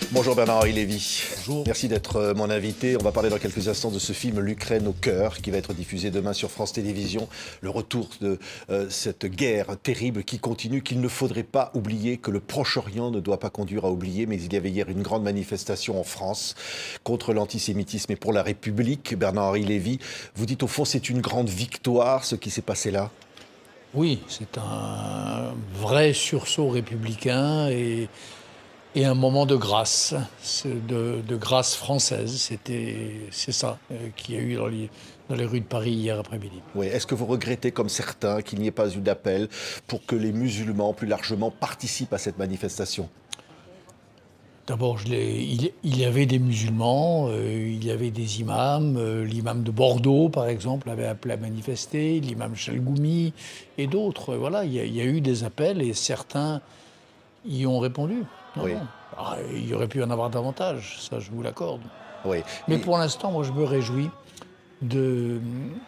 Bonjour Bernard-Henri Lévy. Bonjour. Merci d'être mon invité. On va parler dans quelques instants de ce film L'Ukraine au cœur qui va être diffusé demain sur France Télévisions. Le retour de cette guerre terrible qui continue, qu'il ne faudrait pas oublier, que le Proche-Orient ne doit pas conduire à oublier. Mais il y avait hier une grande manifestation en France contre l'antisémitisme et pour la République. Bernard-Henri Lévy, vous dites au fond c'est une grande victoire ce qui s'est passé là? Oui, c'est un vrai sursaut républicain et un moment de grâce, de grâce française. C'est ça qu'il y a eu dans les rues de Paris hier après-midi. Oui. Est-ce que vous regrettez, comme certains, qu'il n'y ait pas eu d'appel pour que les musulmans, plus largement, participent à cette manifestation? D'abord, il y avait des musulmans, il y avait des imams. L'imam de Bordeaux, par exemple, avait appelé à manifester, l'imam Chalgoumi et d'autres. Voilà, il y a eu des appels et certains y ont répondu. Non, Oui. non. Ah, il y aurait pu en avoir davantage, ça je vous l'accorde. Oui. Mais pour l'instant, moi je me réjouis de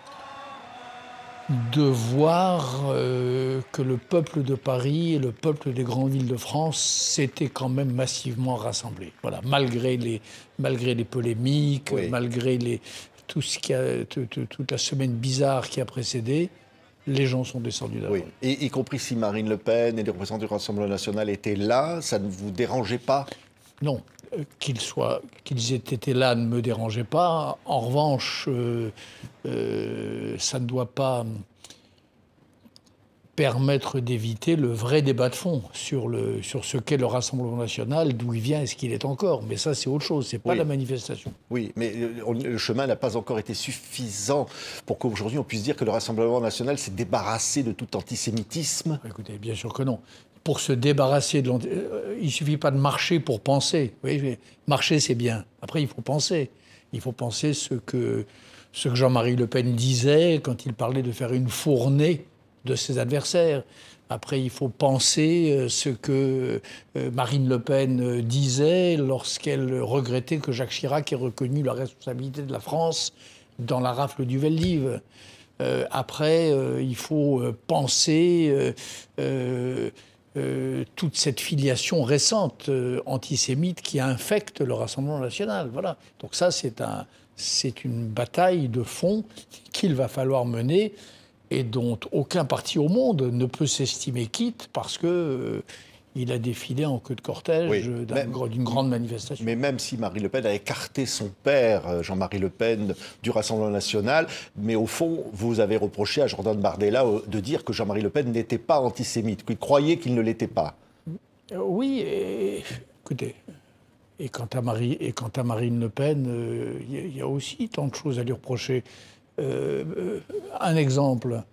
voir que le peuple de Paris et le peuple des grandes villes de France s'étaient quand même massivement rassemblés. Voilà, malgré les polémiques, Oui. malgré toute la semaine bizarre qui a précédé, les gens sont descendus d'abord. Oui. Et y compris si Marine Le Pen et les représentants du Rassemblement national étaient là, ça ne vous dérangeait pas? Non, qu'ils aient été là ne me dérangeait pas. En revanche, ça ne doit pas permettre d'éviter le vrai débat de fond sur ce qu'est le Rassemblement national, d'où il vient et ce qu'il est encore. Mais ça, c'est autre chose, c'est pas Oui. la manifestation. Oui, mais le chemin n'a pas encore été suffisant pour qu'aujourd'hui on puisse dire que le Rassemblement national s'est débarrassé de tout antisémitisme. Écoutez, bien sûr que non. Pour se débarrasser de il ne suffit pas de marcher pour penser. Vous voyez, marcher, c'est bien. Après, il faut penser. Il faut penser ce que Jean-Marie Le Pen disait quand il parlait de faire une fournée de ses adversaires. Après, il faut penser ce que Marine Le Pen disait lorsqu'elle regrettait que Jacques Chirac ait reconnu la responsabilité de la France dans la rafle du Veldiv. Après, il faut penser toute cette filiation récente antisémite qui infecte le Rassemblement national. Voilà. Donc ça, c'est une bataille de fond qu'il va falloir mener et dont aucun parti au monde ne peut s'estimer quitte parce que il a défilé en queue de cortège d'une grande manifestation. Mais même si Marine Le Pen a écarté son père, Jean-Marie Le Pen, du Rassemblement national, mais au fond, vous avez reproché à Jordan Bardella de dire que Jean-Marie Le Pen n'était pas antisémite, qu'il croyait qu'il ne l'était pas. Oui, écoutez, et quant à Marine Le Pen, il y a aussi tant de choses à lui reprocher. Un exemple,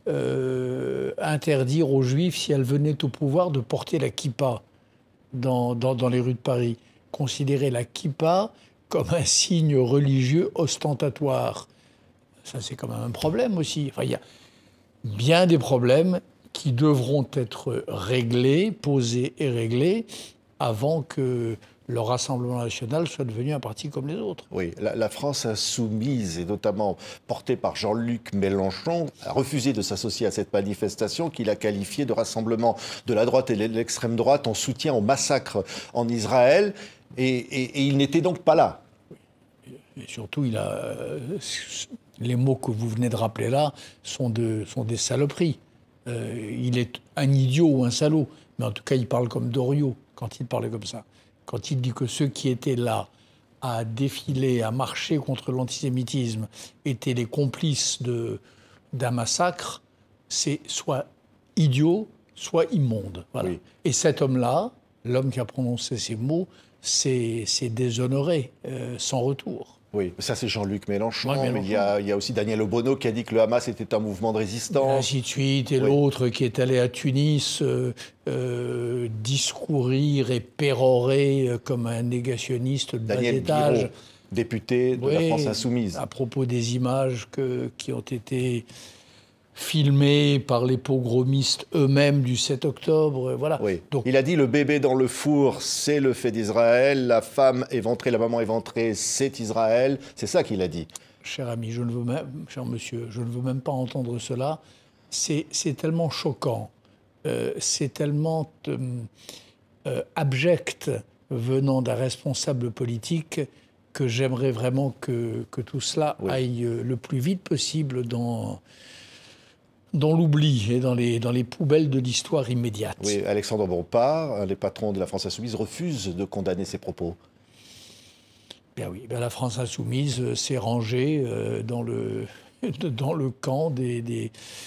interdire aux Juifs, si elles venaient au pouvoir, de porter la kippa dans les rues de Paris. Considérer la kippa comme un signe religieux ostentatoire. Ça, c'est quand même un problème aussi. Enfin, il y a bien des problèmes qui devront être réglés, posés et réglés avant que le Rassemblement national soit devenu un parti comme les autres. Oui, la France insoumise, et notamment portée par Jean-Luc Mélenchon, a refusé de s'associer à cette manifestation qu'il a qualifiée de rassemblement de la droite et de l'extrême droite en soutien au massacre en Israël, et il n'était donc pas là. Et surtout, les mots que vous venez de rappeler là sont des saloperies. Il est un idiot ou un salaud, mais en tout cas, il parle comme Doriot quand il parlait comme ça. Quand il dit que ceux qui étaient là à défiler, à marcher contre l'antisémitisme étaient les complices d'un massacre, c'est soit idiot, soit immonde. Voilà. Oui. Et cet homme-là, l'homme qui a prononcé ces mots, c'est déshonoré, sans retour. Oui, ça c'est Jean-Luc Mélenchon, ouais, mais il y a aussi Daniel Obono qui a dit que le Hamas était un mouvement de résistance. Et ainsi de suite, et oui. L'autre qui est allé à Tunis discourir et pérorer comme un négationniste de bas étage. Guiraud, député de la France insoumise. À propos des images qui ont été filmés par les pogromistes eux-mêmes du 7 octobre, voilà. Oui. Donc, il a dit le bébé dans le four, c'est le fait d'Israël, la femme éventrée, la maman éventrée, c'est Israël. C'est ça qu'il a dit. Cher ami, cher monsieur, je ne veux même pas entendre cela. C'est tellement choquant, c'est tellement abject venant d'un responsable politique que j'aimerais vraiment que tout cela aille le plus vite possible dans l'oubli et dans les poubelles de l'histoire immédiate. Oui, Alexandre Bompard, un des patrons de la France Insoumise, refuse de condamner ces propos. Bien oui, la France Insoumise s'est rangée dans le camp de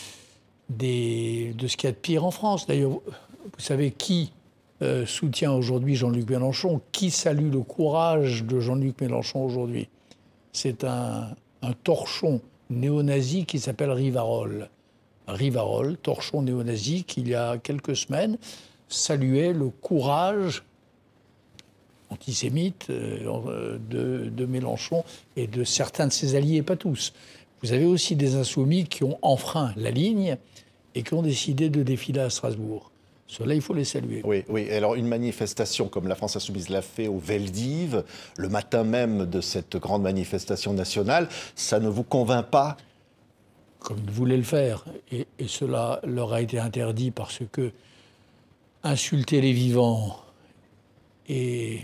ce qu'il y a de pire en France. D'ailleurs, vous savez qui soutient aujourd'hui Jean-Luc Mélenchon? Qui salue le courage de Jean-Luc Mélenchon aujourd'hui? C'est un torchon néo-nazi qui s'appelle Rivarol. Rivarol, torchon néo-nazi, qui il y a quelques semaines saluait le courage antisémite de Mélenchon et de certains de ses alliés, pas tous. Vous avez aussi des insoumis qui ont enfreint la ligne et qui ont décidé de défiler à Strasbourg. Cela, il faut les saluer. Oui, oui. Alors, une manifestation comme la France Insoumise l'a fait au Veldiv, le matin même de cette grande manifestation nationale, ça ne vous convainc pas? Comme ils voulaient le faire. Et cela leur a été interdit parce que insulter les vivants et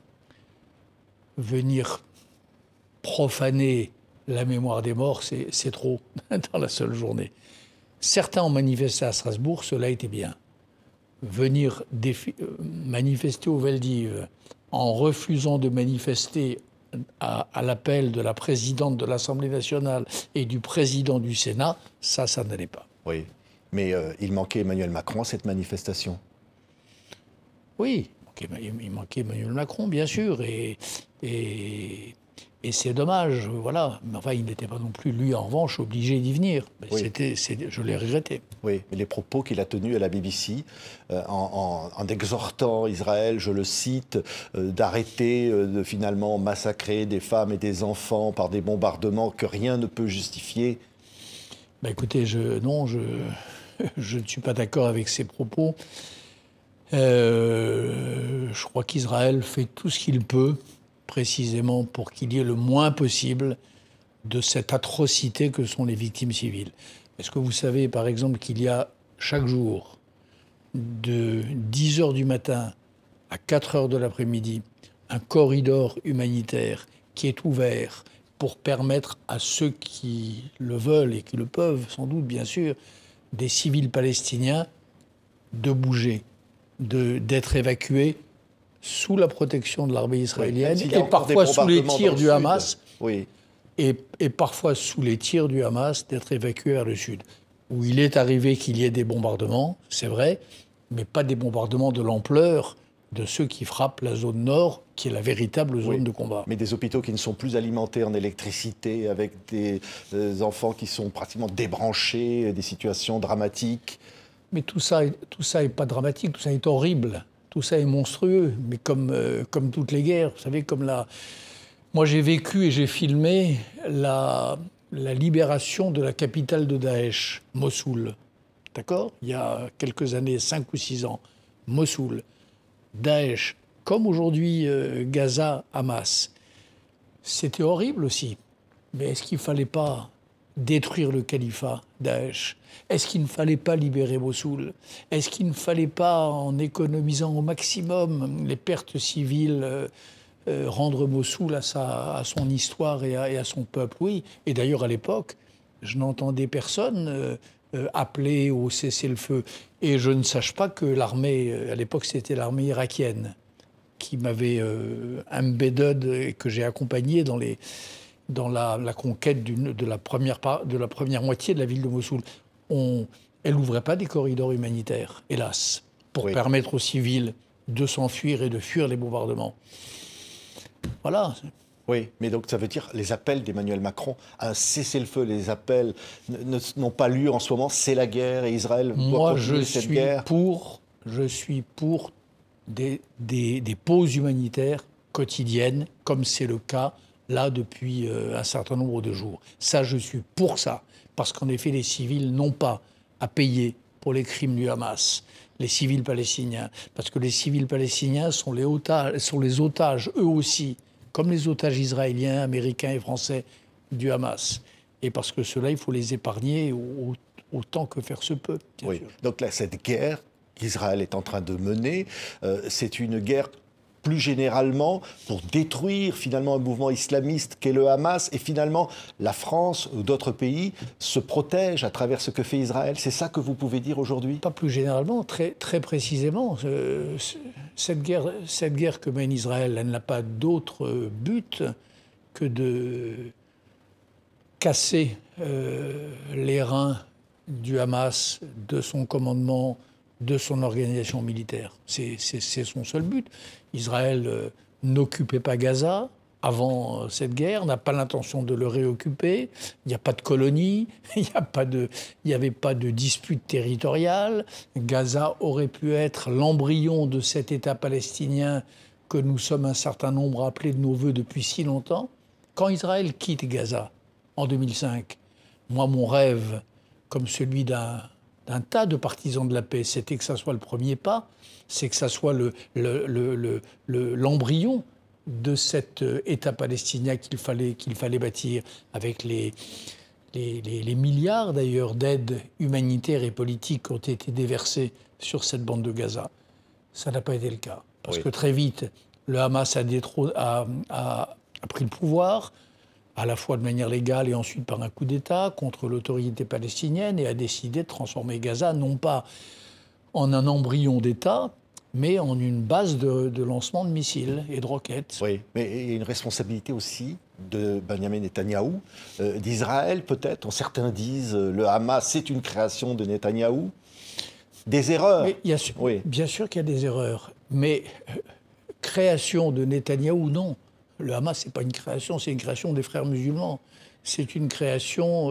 venir profaner la mémoire des morts, c'est trop dans la seule journée. Certains ont manifesté à Strasbourg, cela était bien. Venir manifester au Veldiv en refusant de manifester à l'appel de la présidente de l'Assemblée nationale et du président du Sénat, ça n'allait pas. Oui, mais il manquait Emmanuel Macron à cette manifestation. Oui, il manquait Emmanuel Macron, bien sûr, et c'est dommage, voilà. Mais enfin, il n'était pas non plus, lui, en revanche, obligé d'y venir. Oui. Je l'ai regretté. Oui, mais les propos qu'il a tenus à la BBC, en exhortant Israël, je le cite, d'arrêter de finalement massacrer des femmes et des enfants par des bombardements que rien ne peut justifier. Écoutez, je ne suis pas d'accord avec ces propos. Je crois qu'Israël fait tout ce qu'il peut, précisément pour qu'il y ait le moins possible de cette atrocité que sont les victimes civiles. Est-ce que vous savez, par exemple, qu'il y a chaque jour, de 10 h du matin à 4 h de l'après-midi, un corridor humanitaire qui est ouvert pour permettre à ceux qui le veulent et qui le peuvent, sans doute, bien sûr, des civils palestiniens, de bouger, d'être évacués sous la protection de l'armée israélienne, oui, et parfois sous les tirs du Hamas, oui. et parfois sous les tirs du Hamas, d'être évacués vers le sud, où il est arrivé qu'il y ait des bombardements, c'est vrai, mais pas des bombardements de l'ampleur de ceux qui frappent la zone nord, qui est la véritable zone de combat. Mais des hôpitaux qui ne sont plus alimentés en électricité, avec des enfants qui sont pratiquement débranchés, des situations dramatiques. Mais tout ça est pas dramatique, tout ça est horrible, tout ça est monstrueux, mais comme toutes les guerres, vous savez, Moi, j'ai vécu et j'ai filmé la libération de la capitale de Daesh, Mossoul. D'accord? Il y a quelques années, 5 ou 6 ans. Mossoul, Daesh, comme aujourd'hui Gaza, Hamas. C'était horrible aussi. Mais est-ce qu'il ne fallait pas détruire le califat Daesh? Est-ce qu'il ne fallait pas libérer Mossoul? Est-ce qu'il ne fallait pas, en économisant au maximum les pertes civiles, rendre Mossoul à son histoire et à son peuple? Oui. Et d'ailleurs, à l'époque, je n'entendais personne appeler au cessez-le-feu. Et je ne sache pas que l'armée, à l'époque, c'était l'armée irakienne, qui m'avait embedded et que j'ai accompagné dans la conquête de la première moitié de la ville de Mossoul. Elle n'ouvrait pas des corridors humanitaires, hélas, pour permettre aux civils de s'enfuir et de fuir les bombardements. Voilà. Oui, mais donc ça veut dire les appels d'Emmanuel Macron à un cessez-le-feu, les appels n'ont pas lieu en ce moment, c'est la guerre et Israël doit continuer cette guerre. Je suis pour des pauses humanitaires quotidiennes, comme c'est le cas là depuis un certain nombre de jours. Ça, je suis pour ça, parce qu'en effet, les civils n'ont pas à payer pour les crimes du Hamas, les civils palestiniens, parce que les civils palestiniens sont les otages, eux aussi, comme les otages israéliens, américains et français du Hamas. Et parce que ceux-là, il faut les épargner autant que faire se peut, bien sûr. Donc là, cette guerre qu'Israël est en train de mener, c'est une guerre plus généralement pour détruire finalement un mouvement islamiste qu'est le Hamas, et finalement la France ou d'autres pays se protègent à travers ce que fait Israël. C'est ça que vous pouvez dire aujourd'hui? Pas plus généralement, très précisément. Cette guerre que mène Israël, elle n'a pas d'autre but que de casser les reins du Hamas, de son commandement, de son organisation militaire. C'est son seul but. Israël n'occupait pas Gaza avant cette guerre, n'a pas l'intention de le réoccuper. Il n'y a pas de colonie, il n'y avait pas de dispute territoriale. Gaza aurait pu être l'embryon de cet État palestinien que nous sommes un certain nombre appelés de nos voeux depuis si longtemps. Quand Israël quitte Gaza en 2005, moi, mon rêve, comme celui d'un tas de partisans de la paix, c'était que ça soit le premier pas, c'est que ça soit l'embryon de cet État palestinien qu'il fallait bâtir, avec les milliards d'ailleurs d'aides humanitaires et politiques qui ont été déversés sur cette bande de Gaza. Ça n'a pas été le cas. Parce que très vite, le Hamas a pris le pouvoir, à la fois de manière légale et ensuite par un coup d'État contre l'autorité palestinienne, et a décidé de transformer Gaza non pas en un embryon d'État, mais en une base de lancement de missiles et de roquettes. Oui, mais il y a une responsabilité aussi de Benjamin Netanyahou, d'Israël peut-être. Certains disent le Hamas, c'est une création de Netanyahou. Des erreurs. Mais bien sûr qu'il y a des erreurs, mais création de Netanyahou, non. Le Hamas, ce n'est pas une création, c'est une création des frères musulmans. C'est une création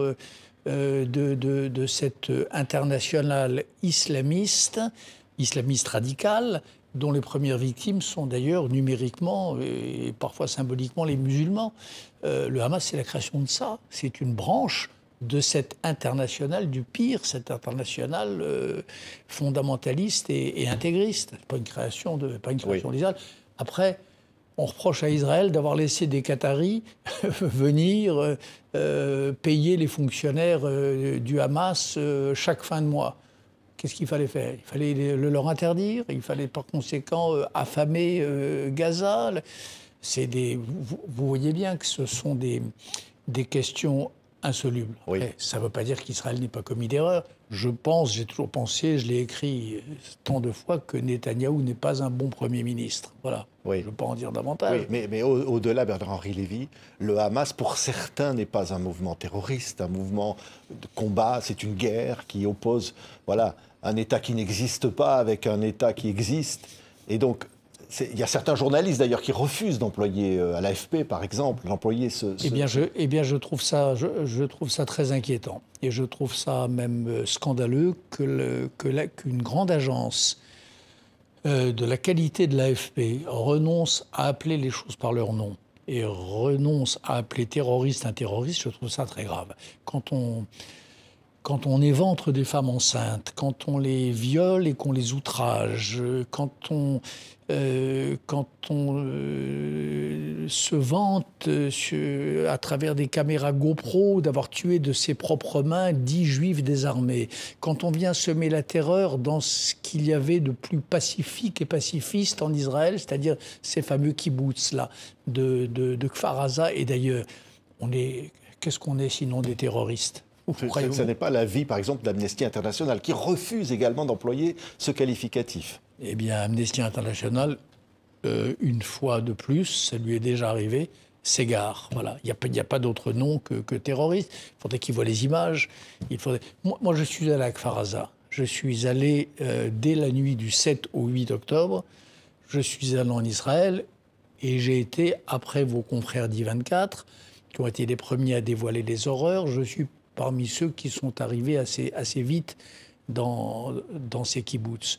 de cette internationale islamiste radicale, dont les premières victimes sont d'ailleurs numériquement et parfois symboliquement les musulmans. Le Hamas, c'est la création de ça. C'est une branche de cette internationale du pire, cette internationale fondamentaliste et intégriste. Ce n'est pas une création d'Israël. Après, on reproche à Israël d'avoir laissé des Qataris venir payer les fonctionnaires du Hamas chaque fin de mois. Qu'est-ce qu'il fallait faire? Il fallait le leur interdire, il fallait par conséquent affamer Gaza. Vous voyez bien que ce sont des questions insolubles. Oui. Ça ne veut pas dire qu'Israël n'ait pas commis d'erreur. Je pense, j'ai toujours pensé, je l'ai écrit tant de fois, que Netanyahou n'est pas un bon Premier ministre. Voilà. Oui. Je ne veux pas en dire davantage. Oui, mais au-delà, Bernard-Henri Lévy, le Hamas, pour certains, n'est pas un mouvement terroriste, un mouvement de combat. C'est une guerre qui oppose un État qui n'existe pas avec un État qui existe. Et donc, il y a certains journalistes, d'ailleurs, qui refusent d'employer, à l'AFP, par exemple, d'employer ce... Eh bien, je trouve ça très inquiétant. Et je trouve ça même scandaleux qu'une grande agence de la qualité de l'AFP renonce à appeler les choses par leur nom et renonce à appeler terroriste un terroriste. Je trouve ça très grave. Quand on éventre des femmes enceintes, quand on les viole et qu'on les outrage, quand on se vante à travers des caméras GoPro d'avoir tué de ses propres mains 10 juifs désarmés, quand on vient semer la terreur dans ce qu'il y avait de plus pacifique et pacifiste en Israël, c'est-à-dire ces fameux kibboutz-là de Kfar Aza, et d'ailleurs, qu'est-ce qu'on est sinon des terroristes? Ce n'est pas l'avis, par exemple, d'Amnesty International, qui refuse également d'employer ce qualificatif. Eh bien, Amnesty International, une fois de plus, ça lui est déjà arrivé, s'égare. Voilà. Il n'y a pas d'autre nom que terroriste. Il faudrait qu'il voit les images. Moi, je suis allé à Kfar Aza. Je suis allé dès la nuit du 7 au 8 octobre. Je suis allé en Israël et j'ai été, après vos confrères d'I24, qui ont été les premiers à dévoiler les horreurs, je suis parmi ceux qui sont arrivés assez vite dans ces kibboutz.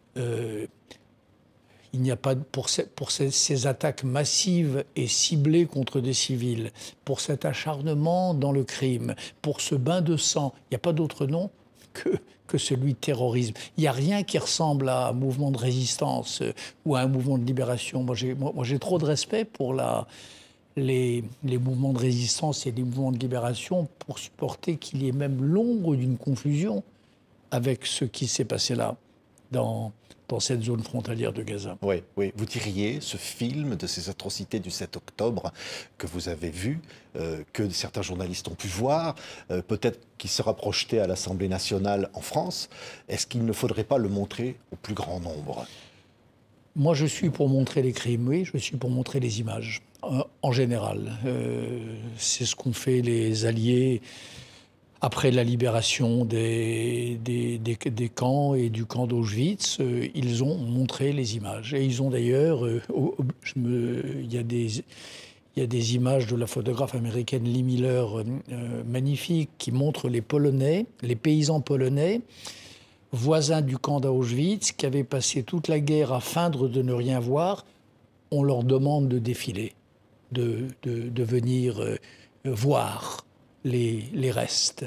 Il n'y a pas, pour ces attaques massives et ciblées contre des civils, pour cet acharnement dans le crime, pour ce bain de sang, il n'y a pas d'autre nom que celui de terrorisme. Il n'y a rien qui ressemble à un mouvement de résistance ou à un mouvement de libération. Moi, j'ai trop de respect pour les mouvements de résistance et les mouvements de libération pour supporter qu'il y ait même l'ombre d'une confusion avec ce qui s'est passé là. dans cette zone frontalière de Gaza. Oui, oui. Vous diriez, ce film de ces atrocités du 7 octobre que vous avez vu, que certains journalistes ont pu voir, peut-être qu'il sera projeté à l'Assemblée nationale en France, est-ce qu'il ne faudrait pas le montrer au plus grand nombre? Moi, je suis pour montrer les crimes, oui, je suis pour montrer les images, en général. C'est ce qu'ont fait les Alliés après la libération des camps et du camp d'Auschwitz. Ils ont montré les images. Et ils ont d'ailleurs... il y a des images de la photographe américaine Lee Miller magnifiques qui montrent les Polonais, les paysans polonais, voisins du camp d'Auschwitz, qui avaient passé toute la guerre à feindre de ne rien voir. On leur demande de défiler, de venir voir les restes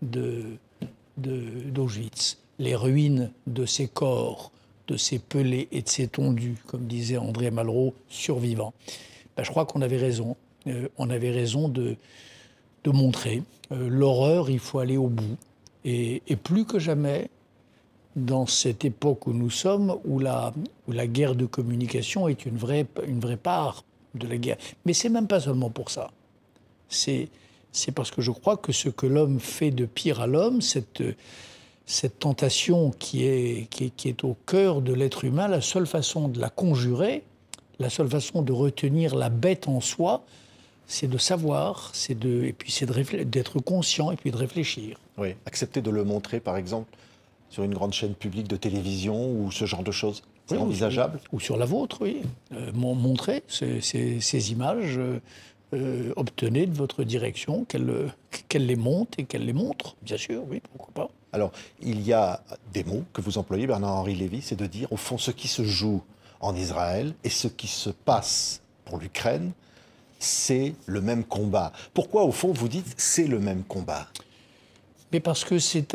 d'Auschwitz, les ruines de ces corps, de ces pelés et de ces tondus, comme disait André Malraux, survivants. Ben, je crois qu'on avait raison. On avait raison de montrer l'horreur, il faut aller au bout. Et plus que jamais, dans cette époque où nous sommes, où la guerre de communication est une vraie part de la guerre. Mais c'est même pas seulement pour ça. C'est parce que je crois que ce que l'homme fait de pire à l'homme, cette tentation qui est au cœur de l'être humain, la seule façon de la conjurer, la seule façon de retenir la bête en soi, c'est de savoir, et puis c'est d'être conscient et puis de réfléchir. Oui, accepter de le montrer, par exemple, sur une grande chaîne publique de télévision ou ce genre de choses. C'est envisageable? Ou sur la vôtre, oui. Montrer ces images, obtenez de votre direction qu'elle les monte et qu'elle les montre, bien sûr, oui, pourquoi pas. Alors, il y a des mots que vous employez, Bernard-Henri Lévy, c'est de dire, au fond, ce qui se joue en Israël et ce qui se passe pour l'Ukraine, c'est le même combat. Pourquoi, au fond, vous dites c'est le même combat? Mais parce que c'est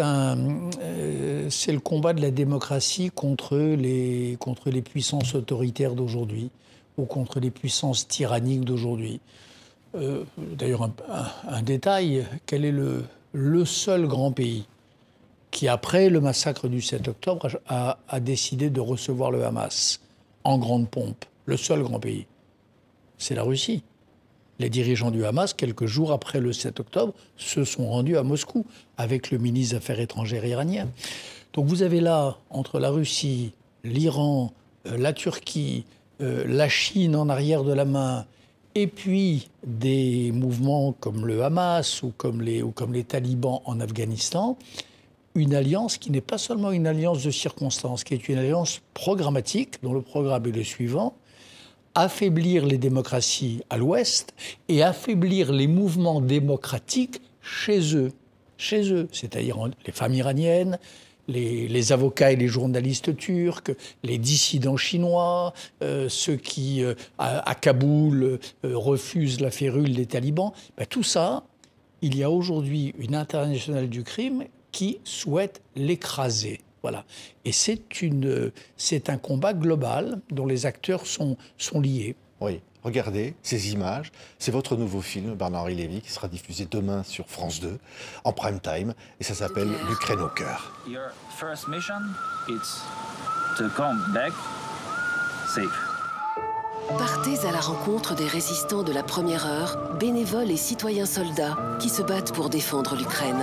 le combat de la démocratie contre les puissances autoritaires d'aujourd'hui ou contre les puissances tyranniques d'aujourd'hui. D'ailleurs, un détail, quel est le seul grand pays qui, après le massacre du 7 octobre, a décidé de recevoir le Hamas en grande pompe? Le seul grand pays, c'est la Russie. Les dirigeants du Hamas, quelques jours après le 7 octobre, se sont rendus à Moscou avec le ministre des Affaires étrangères iranien. Donc vous avez là, entre la Russie, l'Iran, la Turquie, la Chine en arrière de la main, et puis des mouvements comme le Hamas ou comme les talibans en Afghanistan, une alliance qui n'est pas seulement une alliance de circonstances, qui est une alliance programmatique, dont le programme est le suivant: affaiblir les démocraties à l'Ouest et affaiblir les mouvements démocratiques chez eux, c'est-à-dire les femmes iraniennes, les avocats et les journalistes turcs, les dissidents chinois, ceux qui, à Kaboul, refusent la férule des talibans. Ben, tout ça, il y a aujourd'hui une internationale du crime qui souhaite l'écraser. Voilà. Et c'est un combat global dont les acteurs sont liés. Oui. Regardez ces images. C'est votre nouveau film, Bernard-Henri Lévy, qui sera diffusé demain sur France 2, en prime time. Et ça s'appelle L'Ukraine au cœur. Your first mission, it's to come back safe. Partez à la rencontre des résistants de la première heure, bénévoles et citoyens soldats qui se battent pour défendre l'Ukraine.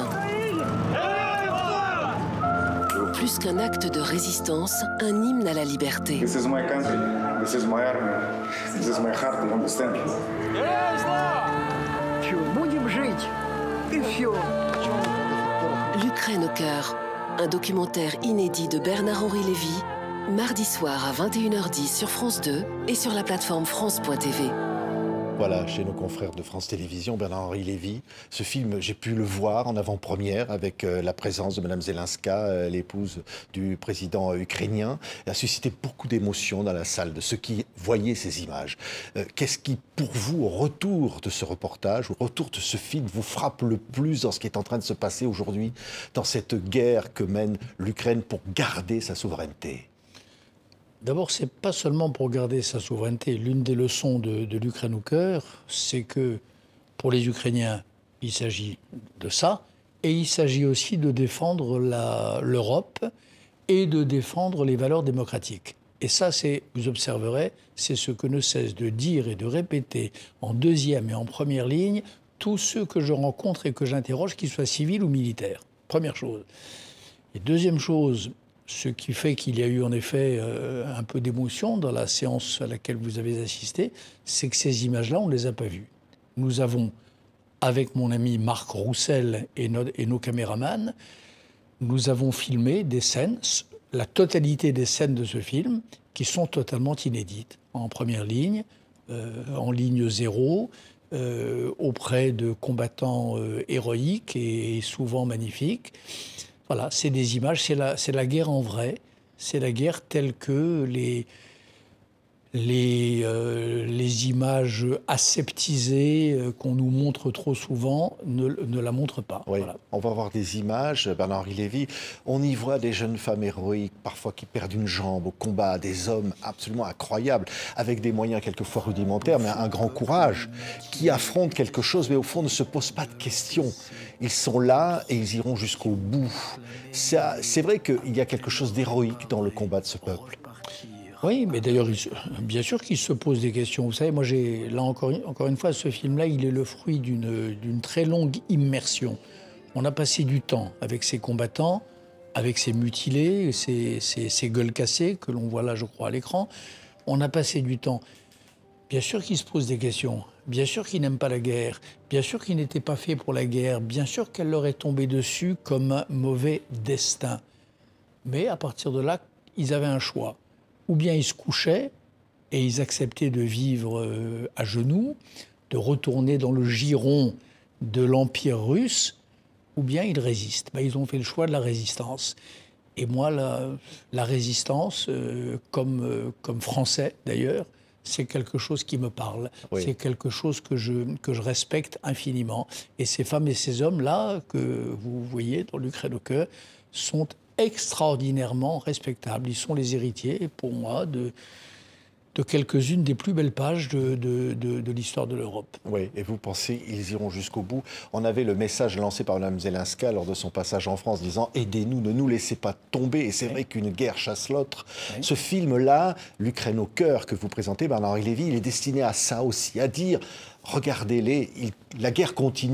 Plus qu'un acte de résistance, un hymne à la liberté. This is my country, this is my army, this is my heart, you understand? L'Ukraine au cœur, un documentaire inédit de Bernard-Henri Lévy, mardi soir à 21h10 sur France 2 et sur la plateforme France.tv. Voilà, chez nos confrères de France Télévisions, Bernard-Henri Lévy. Ce film, j'ai pu le voir en avant-première avec la présence de Mme Zelenska, l'épouse du président ukrainien. Il a suscité beaucoup d'émotions dans la salle de ceux qui voyaient ces images. Qu'est-ce qui, pour vous, au retour de ce reportage, au retour de ce film, vous frappe le plus dans ce qui est en train de se passer aujourd'hui, dans cette guerre que mène l'Ukraine pour garder sa souveraineté ? D'abord, ce n'est pas seulement pour garder sa souveraineté. L'une des leçons de l'Ukraine au cœur, c'est que pour les Ukrainiens, il s'agit de ça, et il s'agit aussi de défendre l'Europe et de défendre les valeurs démocratiques. Et ça, vous observerez, c'est ce que ne cessent de dire et de répéter en deuxième et en première ligne tous ceux que je rencontre et que j'interroge, qu'ils soient civils ou militaires. Première chose. Et deuxième chose, ce qui fait qu'il y a eu en effet un peu d'émotion dans la séance à laquelle vous avez assisté, c'est que ces images-là, on ne les a pas vues. Nous avons, avec mon ami Marc Roussel et nos caméramans, nous avons filmé des scènes, la totalité des scènes de ce film, qui sont totalement inédites, en première ligne, en ligne 0, auprès de combattants héroïques et souvent magnifiques. Voilà, c'est des images, c'est la guerre en vrai, c'est la guerre telle que les images aseptisées qu'on nous montre trop souvent ne la montrent pas. Oui, Voilà. on va voir des images, Bernard-Henri Lévy, on y voit des jeunes femmes héroïques, parfois qui perdent une jambe au combat, des hommes absolument incroyables, avec des moyens quelquefois rudimentaires, mais un grand courage, qui affrontent quelque chose, mais au fond ne se posent pas de questions. Ils sont là et ils iront jusqu'au bout. C'est vrai qu'il y a quelque chose d'héroïque dans le combat de ce peuple. Oui, mais d'ailleurs, bien sûr qu'il se pose des questions. Vous savez, moi, là encore une fois, ce film-là, il est le fruit d'une très longue immersion. On a passé du temps avec ces combattants, avec ces mutilés, ces gueules cassées que l'on voit là, je crois, à l'écran. On a passé du temps. Bien sûr qu'ils se posent des questions. Bien sûr qu'ils n'aiment pas la guerre. Bien sûr qu'ils n'étaient pas faits pour la guerre. Bien sûr qu'elle leur est tombée dessus comme un mauvais destin. Mais à partir de là, ils avaient un choix. Ou bien ils se couchaient et ils acceptaient de vivre à genoux, de retourner dans le giron de l'Empire russe, ou bien ils résistent. Ben, ils ont fait le choix de la résistance. Et moi, la résistance, comme Français d'ailleurs, c'est quelque chose qui me parle. Oui. C'est quelque chose que je respecte infiniment. Et ces femmes et ces hommes-là, que vous voyez dans l'Ukraine au cœur, sont extraordinairement respectables. Ils sont les héritiers, pour moi, de quelques-unes des plus belles pages de l'histoire de l'Europe. Oui, et vous pensez ils iront jusqu'au bout. On avait le message lancé par Mme Zelenska lors de son passage en France disant « Aidez-nous, ne nous laissez pas tomber ». Et c'est vrai qu'une guerre chasse l'autre. Ce film-là, L'Ukraine au cœur, que vous présentez, Bernard-Henri Lévy, il est destiné à ça aussi, à dire « Regardez-les, la guerre continue ».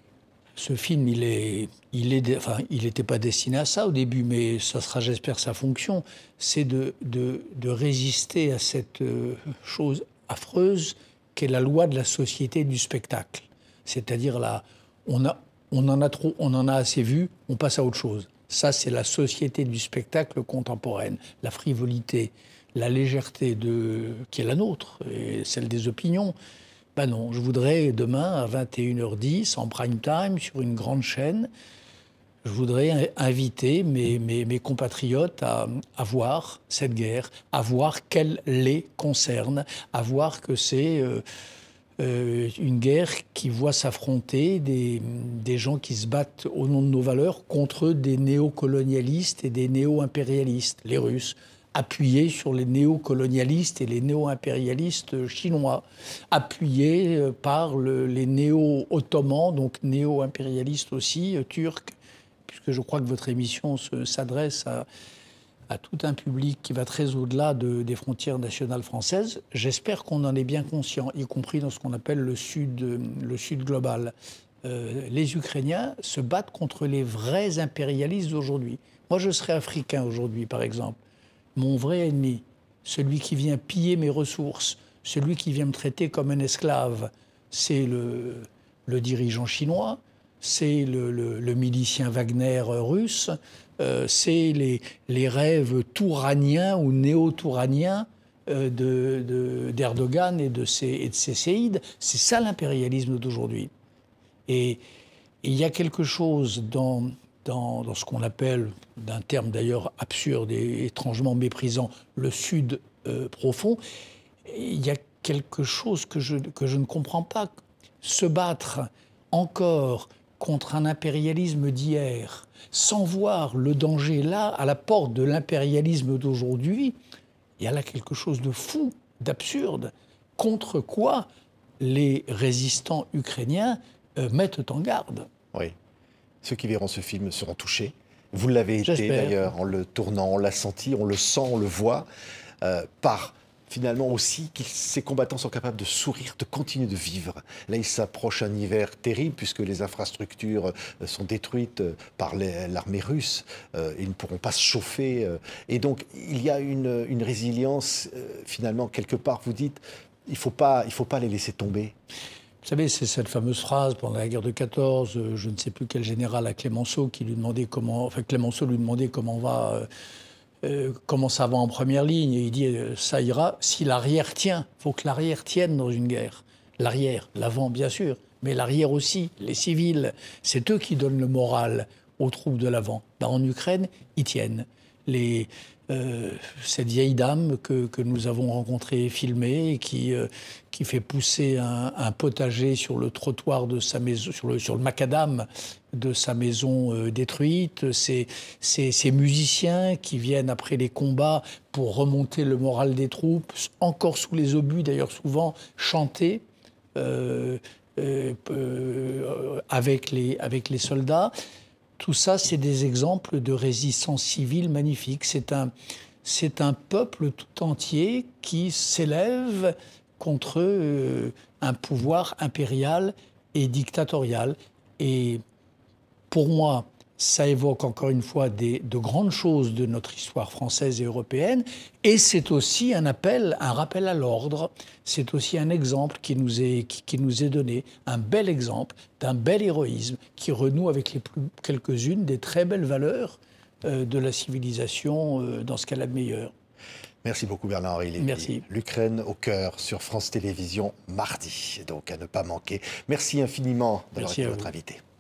Ce film, il n'était pas destiné à ça au début, mais ça sera, j'espère, sa fonction. C'est de résister à cette chose affreuse qu'est la loi de la société du spectacle. C'est-à-dire là, on en a trop, on en a assez vu, on passe à autre chose. Ça, c'est la société du spectacle contemporaine. La frivolité, la légèreté qui est la nôtre, et celle des opinions. Ben non, je voudrais demain à 21h10 en prime time sur une grande chaîne, je voudrais inviter mes compatriotes à voir cette guerre, à voir qu'elle les concerne, à voir que c'est une guerre qui voit s'affronter des gens qui se battent au nom de nos valeurs contre des néocolonialistes et des néo-impérialistes, les Russes, appuyés sur les néocolonialistes et les néo-impérialistes chinois, appuyés par les néo-ottomans, donc néo-impérialistes aussi, turcs, puisque je crois que votre émission s'adresse à tout un public qui va très au-delà des frontières nationales françaises. J'espère qu'on en est bien conscient, y compris dans ce qu'on appelle le Sud global. Les Ukrainiens se battent contre les vrais impérialistes d'aujourd'hui. Moi, je serais africain aujourd'hui, par exemple. Mon vrai ennemi, celui qui vient piller mes ressources, celui qui vient me traiter comme un esclave, c'est le dirigeant chinois, c'est le milicien Wagner russe, c'est les rêves touraniens ou néo-touraniens d'Erdogan et de ses séides. C'est ça l'impérialisme d'aujourd'hui. Et il y a quelque chose dans ce qu'on appelle, d'un terme d'ailleurs absurde et étrangement méprisant, le Sud profond, il y a quelque chose que je ne comprends pas. Se battre encore contre un impérialisme d'hier, sans voir le danger là, à la porte de l'impérialisme d'aujourd'hui, il y a là quelque chose de fou, d'absurde, contre quoi les résistants ukrainiens mettent en garde. Oui. Ceux qui verront ce film seront touchés. Vous l'avez été J'espère. d'ailleurs en le tournant, on l'a senti, on le sent, on le voit, par finalement aussi que ces combattants sont capables de sourire, de continuer de vivre. Là, il s'approche un hiver terrible puisque les infrastructures sont détruites par l'armée russe. Ils ne pourront pas se chauffer. Et donc, il y a une résilience, finalement, quelque part, vous dites, il faut pas les laisser tomber. Vous savez, c'est cette fameuse phrase pendant la guerre de 14, je ne sais plus quel général à Clémenceau qui lui demandait Clémenceau lui demandait comment ça va en première ligne, et il dit ça ira si l'arrière tient. Il faut que l'arrière tienne dans une guerre. L'arrière, l'avant bien sûr, mais l'arrière aussi, les civils, c'est eux qui donnent le moral aux troupes de l'avant. En Ukraine, ils tiennent. Cette vieille dame que nous avons rencontrée et filmée, qui fait pousser un potager sur le trottoir de sa maison, sur le macadam de sa maison détruite, ces musiciens qui viennent après les combats pour remonter le moral des troupes, encore sous les obus d'ailleurs souvent, chanter avec les soldats. Tout ça, c'est des exemples de résistance civile magnifiques. C'est un peuple tout entier qui s'élève contre un pouvoir impérial et dictatorial. Et pour moi, ça évoque encore une fois de grandes choses de notre histoire française et européenne. Et c'est aussi un rappel à l'ordre. C'est aussi un exemple qui nous est donné, un bel exemple d'un bel héroïsme qui renoue avec quelques-unes des très belles valeurs de la civilisation dans ce qu'elle a de meilleur. Merci beaucoup Bernard-Henri Lévy. Merci. L'Ukraine au cœur sur France Télévisions mardi, donc à ne pas manquer. Merci infiniment d'avoir été votre invité.